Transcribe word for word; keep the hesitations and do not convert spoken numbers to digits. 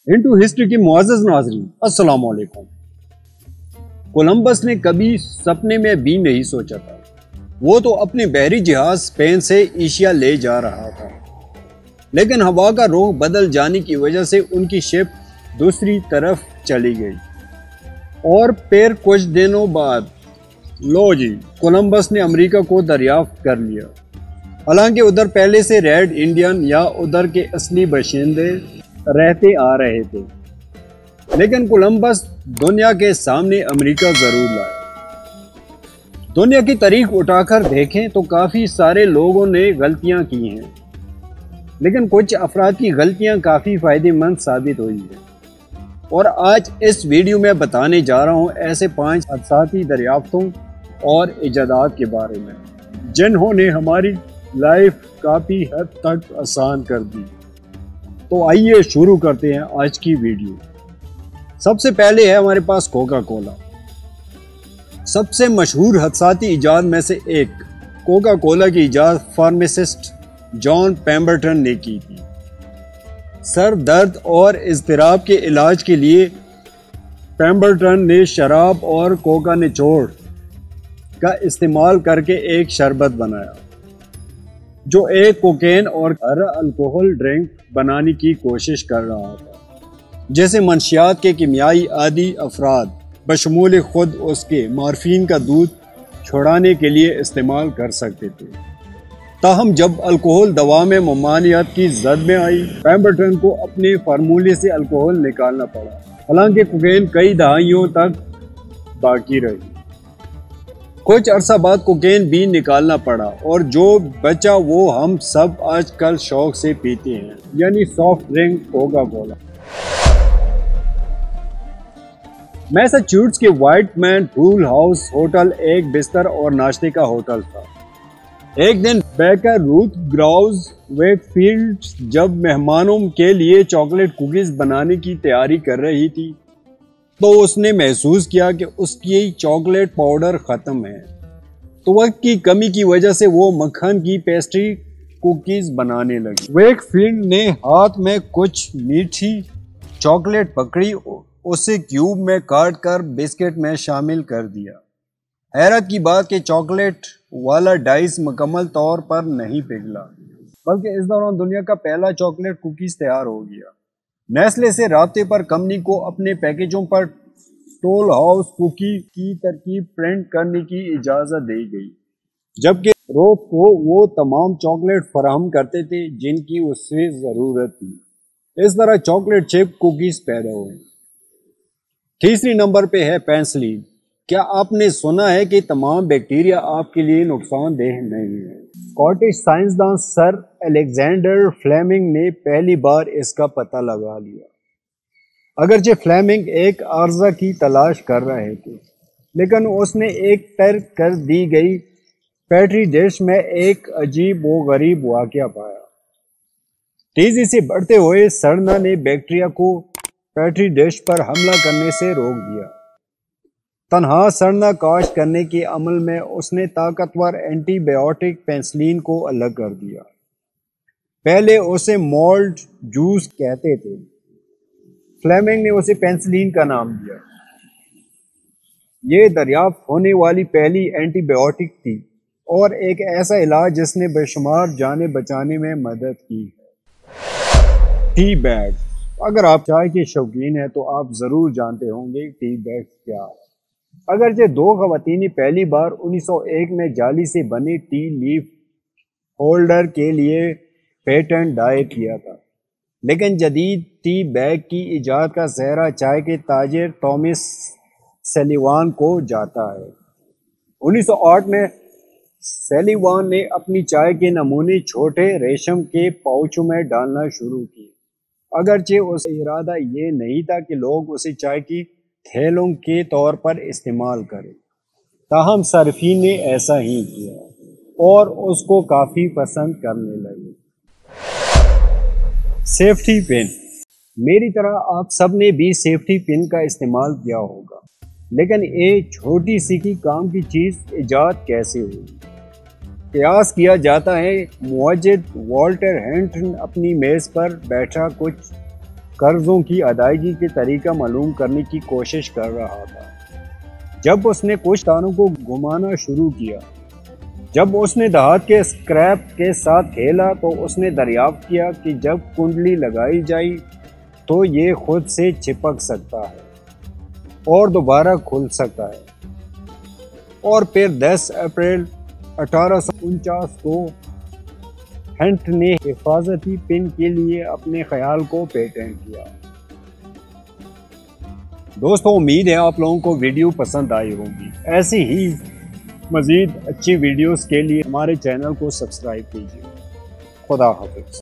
Into history کی معزز ناظرین السلام علیکم۔ کولمبس نے کبھی سپنے میں بھی نہیں سوچا تھا وہ تو اپنے بحری جہاز اسپین سے ایشیا لے جا رہا تھا، لیکن ہوا کا رخ بدل جانے کی وجہ سے ان کی شپ دوسری طرف چلی گئی اور پھر کچھ دنوں بعد لو جی کولمبس نے امریکہ کو دریافت کر لیا۔ حالانکہ ادھر پہلے سے ریڈ انڈین یا ادھر کے اصلی باشندے رہتے آ رہے تھے، لیکن کولمبس دنیا کے سامنے امریکہ ضرور لائے۔ دنیا کی تاریخ اٹھا کر دیکھیں تو کافی سارے لوگوں نے غلطیاں کی ہیں، لیکن کچھ افراد کی غلطیاں کافی فائدہ مند ثابت ہوئی ہیں، اور آج اس ویڈیو میں بتانے جا رہا ہوں ایسے پانچ حادثاتی دریافتوں اور ایجادات کے بارے میں جنہوں نے ہماری لائف کافی حد تک آسان کر دی۔ تو آئیے شروع کرتے ہیں آج کی ویڈیو۔ سب سے پہلے ہے ہمارے پاس کوکا کولا۔ سب سے مشہور حادثاتی ایجاد میں سے ایک کوکا کولا کی ایجاد فارماسسٹ جان پیمبرٹن نے کی تھی۔ سر درد اور اضطراب کے علاج کے لیے پیمبرٹن نے شراب اور کوکا نچوڑ کا استعمال کر کے ایک شربت بنایا جو ایک کوکین اور ہر الکوہل ڈرنک بنانے کی کوشش کر رہا تھا، جیسے منشیات کے کیمیائی عادی افراد بشمول خود اس کے مارفین کا دودھ چھوڑانے کے لیے استعمال کر سکتے تھے۔ تاہم جب الکوہل دوا میں ممانعت کی زد میں آئی، پیمبرٹن کو اپنے فارمولے سے الکوہل نکالنا پڑا، حالانکہ کوکین کئی دہائیوں تک باقی رہی۔ کچھ عرصہ بعد کوکین بھی نکالنا پڑا اور جو بچا وہ ہم سب آج کل شوق سے پیتے ہیں، یعنی soft drink Coca Cola. Massachusetts کے Whitman toll house hotel ایک بستر اور ناشتے کا ہوٹل تھا۔ ایک دن baker Ruth Graves Wakefield جب مہمانوں کے لیے چاکلیٹ کوکیز بنانے کی تیاری کر رہی تھی تو اس نے محسوس کیا کہ اس کی چاکلیٹ پاؤڈر ختم ہے، تو وقت کی کمی کی وجہ سے وہ مکھن کی پیسٹری کوکیز بنانے لگی۔ ویک فیلڈ نے ہاتھ میں کچھ میٹھی چاکلیٹ پکڑی، اسے کیوب میں کاٹ کر بسکٹ میں شامل کر دیا۔ حیرت کی بات کہ چاکلیٹ والا ڈائس مکمل طور پر نہیں پگھلا، بلکہ اس دوران دنیا کا پہلا چاکلیٹ کوکیز تیار ہو گیا۔ نیسلے سے رابطے پر کمپنی کو اپنے پیکیجوں پر ٹول ہاؤس کوکی کی ترکیب پرنٹ کرنے کی اجازت دی گئی، جبکہ روتھ کو وہ تمام چاکلیٹ فراہم کرتے تھے جن کی اسے ضرورت تھی۔ اس طرح چاکلیٹ چپ کوکیز پیدا ہوئے۔ تیسری نمبر پہ ہے پینسلین۔ کیا آپ نے سنا ہے کہ تمام بیکٹیریا آپ کے لیے نقصان دہ نہیں ہے؟ اسکاٹش سائنسدان سر الیگزینڈر فلیمنگ نے پہلی بار اس کا پتہ لگا لیا۔ اگرچہ فلیمنگ ایک عارضہ کی تلاش کر رہے تھے، لیکن اس نے ایک ترک کر دی گئی پیٹری ڈش میں ایک عجیب و غریب واقعہ پایا۔ تیزی سے بڑھتے ہوئے سڑنا نے بیکٹیریا کو پیٹری ڈش پر حملہ کرنے سے روک دیا۔ تنہا سڑنا کاشت کرنے کے عمل میں اس نے طاقتور اینٹی بائیوٹک پینسلین کو الگ کر دیا۔ پہلے اسے مولڈ جوس کہتے تھے، فلیمنگ نے اسے پینسلین کا نام دیا۔ یہ دریافت ہونے والی پہلی اینٹی بائیوٹک تھی اور ایک ایسا علاج جس نے بے شمار جانیں بچانے میں مدد کی ہے۔ Tea bag. اگر آپ چائے کے شوقین ہیں تو آپ ضرور جانتے ہوں گے ٹی بیگ کیا ہے۔ اگرچہ دو خواتین نے پہلی بار انیس سو ایک میں جالی سے بنے ٹی لیف ہولڈر کے لیے پیٹنٹ دائر کیا تھا، لیکن جدید ٹی بیگ کی ایجاد کا سہرا چائے کے تاجر تھامس سلیوان کو جاتا ہے۔ انیس سو آٹھ میں سلیوان نے اپنی چائے کے نمونے چھوٹے ریشم کے پاؤچوں میں ڈالنا شروع کی، اگرچہ اس کا ارادہ یہ نہیں تھا کہ لوگ اسے چائے کی تھیلوں کے طور پر استعمال کریں، تاہم صارفین نے ایسا ہی کیا اور اس کو کافی پسند کرنے لگے۔ Safety pin. میری طرح آپ سب نے بھی سیفٹی پن کا استعمال کیا ہوگا، لیکن ایک چھوٹی سی کی کام کی چیز ایجاد کیسے ہوئی؟ قیاس کیا جاتا ہے موجد والٹر ہینٹن اپنی میز پر بیٹھا کچھ قرضوں کی ادائیگی کے طریقہ معلوم کرنے کی کوشش کر رہا تھا جب اس نے کچھ تاروں کو گھمانا شروع کیا۔ جب اس نے دھات کے اسکریپ کے ساتھ کھیلا تو اس نے دریافت کیا کہ جب کنڈلی لگائی جائے تو یہ خود سے چپک سکتا ہے اور دوبارہ کھل سکتا ہے۔ اور پھر دس اپریل اٹھارہ سو انچاس کو ہنٹ نے حفاظتی پن کے لیے اپنے خیال کو پیٹنٹ کیا۔ دوستوں، امید ہے آپ لوگوں کو ویڈیو پسند آئی ہوگی۔ ایسی ہی مزید اچھی ویڈیوز کے لیے ہمارے چینل کو سبسکرائب کیجیے۔ خدا حافظ۔